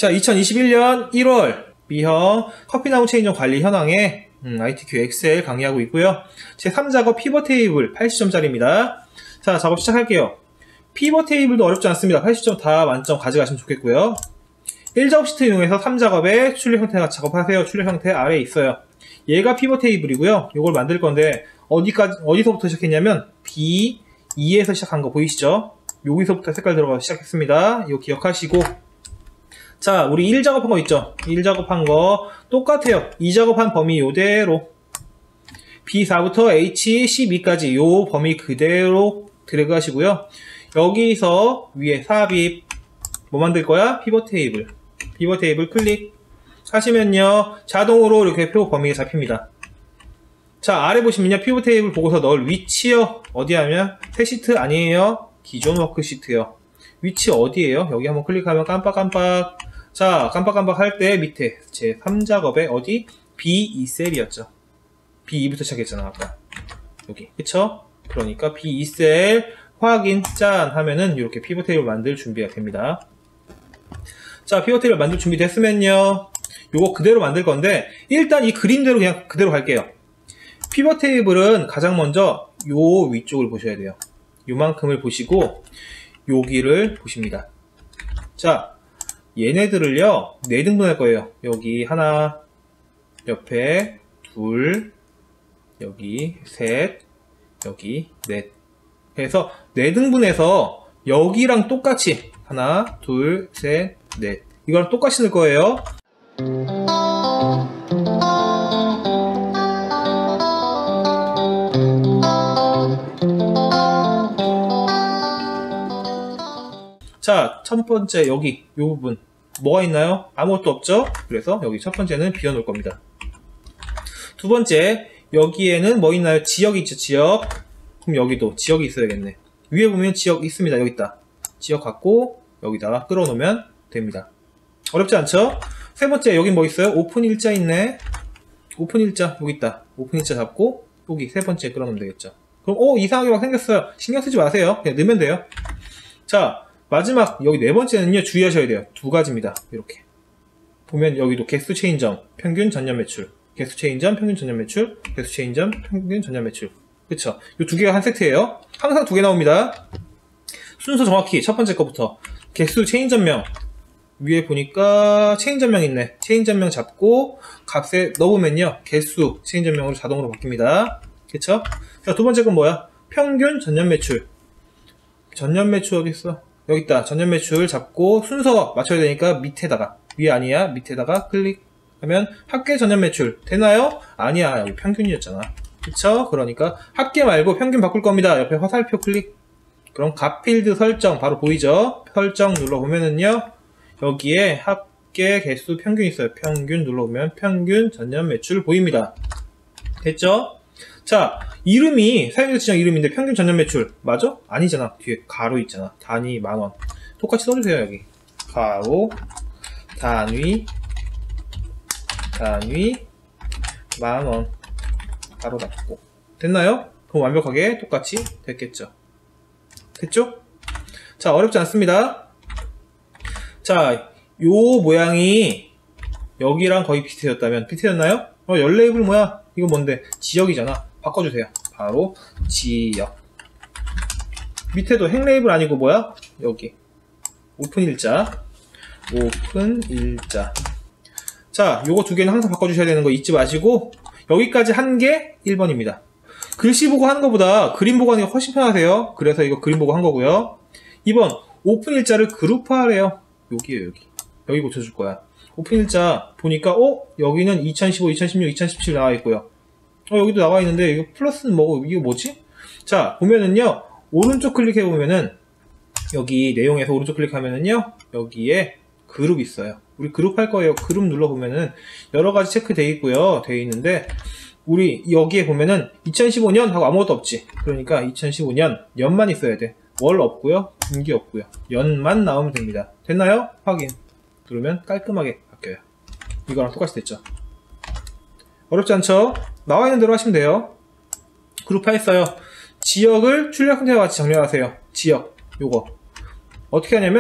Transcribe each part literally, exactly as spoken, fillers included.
자, 이천이십일년 일월 B형 커피나무 체인점 관리 현황에 음, 아이티큐 엑셀 강의하고 있고요. 제삼 작업 피벗 테이블 팔십 점짜리입니다. 자, 작업 시작할게요. 피벗 테이블도 어렵지 않습니다. 팔십 점 다 만점 가져가시면 좋겠고요. 일 작업 시트 이용해서 삼 작업에 출력 형태가 작업하세요. 출력 형태 아래에 있어요. 얘가 피벗 테이블이고요. 이걸 만들 건데 어디까지 어디서부터 시작했냐면 비 이에서 시작한 거 보이시죠? 여기서부터 색깔 들어가서 시작했습니다. 이거 기억하시고, 자, 우리 일 작업한 거 있죠? 일 작업한 거 똑같아요. 이 작업한 범위 요대로 비 사부터 에이치 십이까지 요 범위 그대로 드래그 하시고요. 여기서 위에 삽입 뭐 만들 거야? 피벗 테이블. 피벗 테이블 클릭 하시면요, 자동으로 이렇게 표 범위가 잡힙니다. 자, 아래 보시면요, 피벗 테이블 보고서 넣을 위치요. 어디 하면 새 시트 아니에요. 기존 워크시트요. 위치 어디에요? 여기 한번 클릭하면 깜빡깜빡. 자, 깜빡깜빡 할 때 밑에 제삼 작업에 어디? 비 이 셀이었죠. 비 이부터 시작했잖아, 아까. 여기. 그쵸? 그러니까 비 이 셀 확인 짠 하면은 이렇게 피벗 테이블 만들 준비가 됩니다. 자, 피벗 테이블 만들 준비 됐으면요, 요거 그대로 만들 건데 일단 이 그림대로 그냥 그대로 갈게요. 피벗 테이블은 가장 먼저 요 위쪽을 보셔야 돼요. 요만큼을 보시고 여기를 보십니다. 자, 얘네들을요 네 등분 할 거예요. 여기 하나, 옆에 둘, 여기 셋, 여기 넷. 그래서 네 등분해서 여기랑 똑같이 하나, 둘, 셋, 넷. 이거랑 똑같이 넣을 거예요. 자, 첫 번째 여기 이 부분 뭐가 있나요? 아무것도 없죠? 그래서 여기 첫 번째는 비워놓을 겁니다. 두 번째, 여기에는 뭐 있나요? 지역이 있죠, 지역. 그럼 여기도 지역이 있어야겠네. 위에 보면 지역 있습니다. 여기 있다. 지역 갖고 여기다가 끌어놓으면 됩니다. 어렵지 않죠? 세 번째, 여기 뭐 있어요? 오픈 일자 있네. 오픈 일자 여기 있다. 오픈 일자 잡고 여기 세 번째 끌어놓으면 되겠죠. 그럼 오, 이상하게 막 생겼어요. 신경 쓰지 마세요. 그냥 넣으면 돼요. 자, 마지막 여기 네 번째는요, 주의하셔야 돼요. 두 가지입니다. 이렇게 보면 여기도 개수 체인점, 평균 전년 매출, 개수 체인점, 평균 전년 매출, 개수 체인점, 평균 전년 매출. 그쵸? 이 두 개가 한 세트예요. 항상 두 개 나옵니다. 순서 정확히 첫 번째 거부터 개수 체인점명, 위에 보니까 체인점명 있네. 체인점명 잡고 값에 넣으면요, 개수 체인점명으로 자동으로 바뀝니다. 그쵸? 자, 두 번째 건 뭐야? 평균 전년 매출. 전년 매출 어디 있어? 여기 있다. 전년 매출 잡고 순서 맞춰야 되니까 밑에다가, 위에 아니야, 밑에다가 클릭하면 합계 전년 매출 되나요? 아니야, 여기 평균이었잖아. 그쵸? 그러니까 합계 말고 평균 바꿀 겁니다. 옆에 화살표 클릭. 그럼 값 필드 설정 바로 보이죠? 설정 눌러보면은요, 여기에 합계 개수 평균 있어요. 평균 눌러보면 평균 전년 매출 보입니다. 됐죠? 자, 이름이 사용자 지정 이름인데 평균 전년 매출 맞아? 아니잖아. 뒤에 가로 있잖아. 단위 만원. 똑같이 써주세요. 여기 가로 단위 단위 만원 가로 닫고. 됐나요? 그럼 완벽하게 똑같이 됐겠죠. 됐죠? 자, 어렵지 않습니다. 자, 요 모양이 여기랑 거의 비슷해졌다면 비슷해졌나요? 어, 열 레이블 뭐야? 이거 뭔데? 지역이잖아. 바꿔주세요. 바로 지역. 밑에도 행 레이블 아니고 뭐야? 여기 오픈 일자, 오픈 일자. 자, 요거 두 개는 항상 바꿔주셔야 되는 거 잊지 마시고, 여기까지 한 게 일 번입니다. 글씨 보고 하는 것보다 그림 보고 하는 게 훨씬 편하세요. 그래서 이거 그림 보고 한 거고요. 이 번 오픈 일자를 그룹화하래요. 여기에요. 여기 여기 고쳐줄 거야. 오픈 일자 보니까 어? 여기는 이천십오, 이천십육, 이천십칠 나와 있고요. 어, 여기도 나와 있는데 이거 플러스는 뭐고, 이거 뭐지? 자, 보면은요, 오른쪽 클릭해 보면은 여기 내용에서 오른쪽 클릭하면은요, 여기에 그룹 있어요. 우리 그룹 할 거예요. 그룹 눌러 보면은 여러 가지 체크되어 있고요. 되어 있는데 우리 여기에 보면은 이천십오 년 하고 아무것도 없지. 그러니까 이천십오 년 연만 있어야 돼. 월 없고요. 분기 없고요. 연만 나오면 됩니다. 됐나요? 확인. 누르면 깔끔하게 바뀌어요. 이거랑 똑같이 됐죠. 어렵지 않죠? 나와 있는 대로 하시면 돼요. 그룹화했어요. 지역을 출력 형태와 같이 정렬하세요. 지역 요거 어떻게 하냐면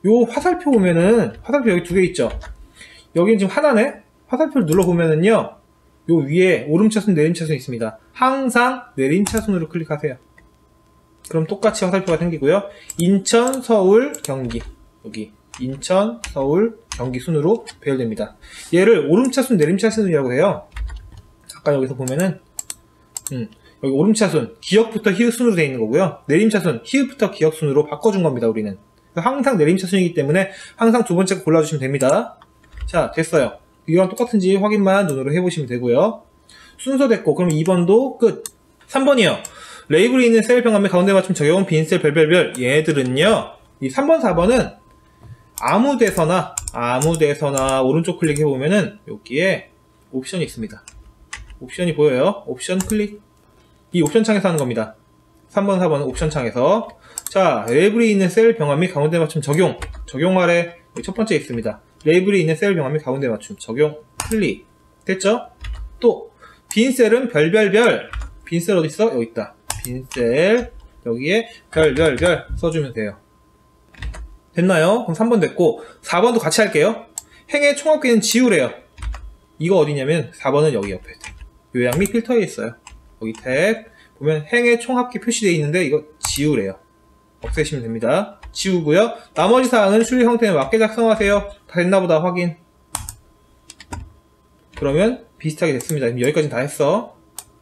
요 화살표 보면은, 화살표 여기 두 개 있죠? 여기는 지금 하나네? 화살표를 눌러보면은요, 요 위에 오름차순, 내림차순이 있습니다. 항상 내림차순으로 클릭하세요. 그럼 똑같이 화살표가 생기고요. 인천, 서울, 경기. 여기. 인천, 서울, 경기 순으로 배열됩니다. 얘를 오름차순, 내림차순이라고 해요. 아까 여기서 보면은, 음, 여기 오름차순, 기역부터 히읗순으로 되어 있는 거고요. 내림차순, 히읗부터 기역순으로 바꿔준 겁니다, 우리는. 항상 내림차순이기 때문에 항상 두 번째 거 골라주시면 됩니다. 자, 됐어요. 이거랑 똑같은지 확인만 눈으로 해보시면 되고요. 순서 됐고, 그럼 이 번도 끝. 삼 번이요. 레이블이 있는 셀 병합의 가운데 맞춤 적용, 빈셀 별별별. 얘들은요, 이 삼 번, 사 번은 아무 데서나, 아무 데서나 오른쪽 클릭해보면은 여기에 옵션이 있습니다. 옵션이 보여요. 옵션 클릭. 이 옵션 창에서 하는 겁니다. 삼 번, 사 번은 옵션 창에서. 자, 레이블이 있는 셀 병합 및 가운데 맞춤 적용. 적용 아래 첫 번째 있습니다. 레이블이 있는 셀 병합 및 가운데 맞춤 적용 클릭. 됐죠? 또 빈셀은 별별별. 빈셀 어디 있어? 여기 있다. 빈셀 여기에 별별별 써주면 돼요. 됐나요? 그럼 삼 번 됐고 사 번도 같이 할게요. 행의 총합계는 지우래요. 이거 어디냐면 사 번은 여기 옆에 요약 및 필터에 있어요. 여기 탭 보면 행의 총합계 표시되어 있는데 이거 지우래요. 없애시면 됩니다. 지우고요. 나머지 사항은 수리 형태에 맞게 작성하세요. 다 됐나보다 확인. 그러면 비슷하게 됐습니다. 여기까지는 다 했어.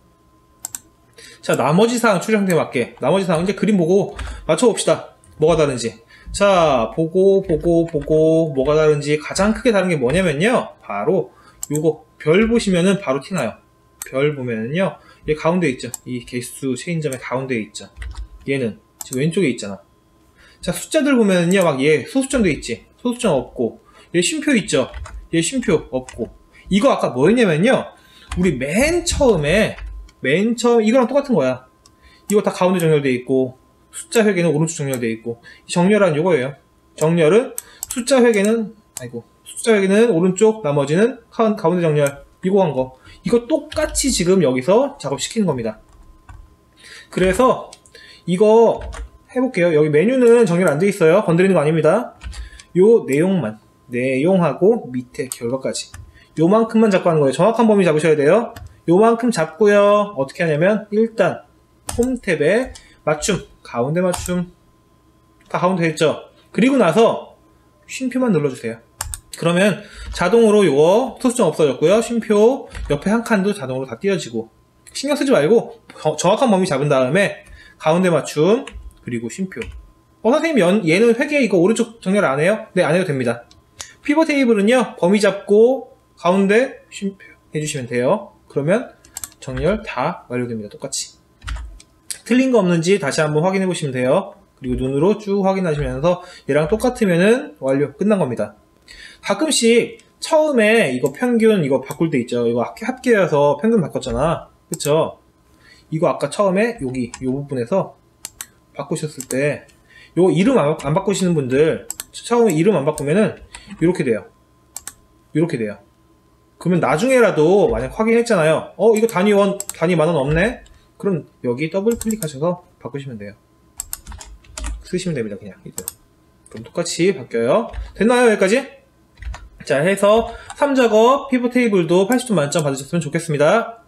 자, 나머지 사항 추리 형태에 맞게. 나머지 사항 이제 그림 보고 맞춰봅시다. 뭐가 다른지. 자, 보고 보고 보고 뭐가 다른지. 가장 크게 다른 게 뭐냐면요, 바로 요거 별 보시면은 바로 티나요. 별 보면은요, 얘 가운데 있죠. 이 개수 체인점의 가운데에 있죠. 얘는 지금 왼쪽에 있잖아. 자, 숫자들 보면은요, 막 얘 소수점 돼 있지. 소수점 없고, 얘 쉼표 있죠. 얘 쉼표 없고. 이거 아까 뭐였냐면요, 우리 맨 처음에 맨 처음 이거랑 똑같은 거야. 이거 다 가운데 정렬돼 있고, 숫자 회계는 오른쪽 정렬돼 있고. 정렬은 요거예요. 정렬은 숫자 회계는 아이고 숫자 회계는 오른쪽, 나머지는 가운데 정렬. 이거 한 거. 이거 똑같이 지금 여기서 작업시키는 겁니다. 그래서 이거 해볼게요. 여기 메뉴는 정렬 안 돼 있어요. 건드리는 거 아닙니다. 요 내용만, 내용하고 밑에 결과까지 요만큼만 잡고 하는 거예요. 정확한 범위 잡으셔야 돼요. 요만큼 잡고요. 어떻게 하냐면 일단 홈 탭에 맞춤, 가운데 맞춤 다 가운데 됐죠. 그리고 나서 쉼표만 눌러주세요. 그러면 자동으로 요거 소수점 없어졌고요. 쉼표 옆에 한 칸도 자동으로 다 띄어지고. 신경 쓰지 말고 정확한 범위 잡은 다음에 가운데 맞춤 그리고 쉼표. 어 선생님 연, 얘는 회계 이거 오른쪽 정렬 안 해요? 네, 안 해도 됩니다. 피벗 테이블은요, 범위 잡고 가운데 쉼표 해주시면 돼요. 그러면 정렬 다 완료됩니다. 똑같이. 틀린 거 없는지 다시 한번 확인해 보시면 돼요. 그리고 눈으로 쭉 확인하시면서 얘랑 똑같으면은 완료, 끝난 겁니다. 가끔씩 처음에 이거 평균 이거 바꿀 때 있죠. 이거 합계여서 평균 바꿨잖아. 그쵸? 이거 아까 처음에 여기 이 부분에서 바꾸셨을 때 요 이름 안, 안 바꾸시는 분들 처음에 이름 안 바꾸면은 이렇게 돼요. 이렇게 돼요. 그러면 나중에라도 만약 확인했잖아요. 어 이거 단위 원 단위 만원 없네? 그럼 여기 더블 클릭하셔서 바꾸시면 돼요. 쓰시면 됩니다. 그냥 이대로. 그럼 똑같이 바뀌어요. 됐나요? 여기까지? 자, 해서 삼 작업 피벗 테이블도 팔십 점 만점 받으셨으면 좋겠습니다.